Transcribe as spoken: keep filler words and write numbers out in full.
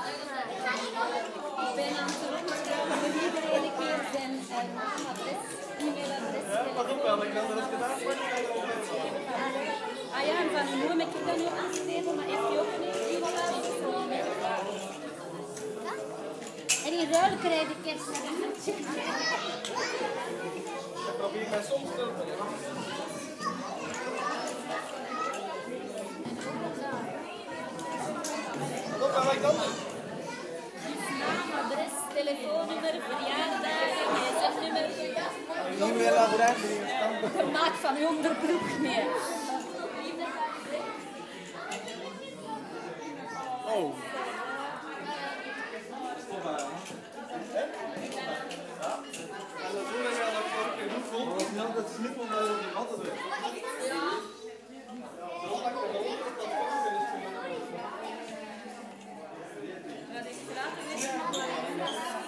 Ik ben aan het rondschrijven voor iedereen keer zijn uh, naamadres, e-mailadres. Ja, pas op wel, ik wil dat het gedaan wordt. Ah ja, en van uw moeder heb ik dat nu aangegeven, maar heeft u ook een e-mailadres? En in ruil krijg ik kerst. Dan probeer ik mij soms te doen. Pas op, wat ik dan doe. Naam, adres, telefoonnummer, verjaardagen, gsm-nummer. E-mailadres. De maat van uw onderbroek, nee. Oh. Dat is niet om die matten te doen. Ja, die straat is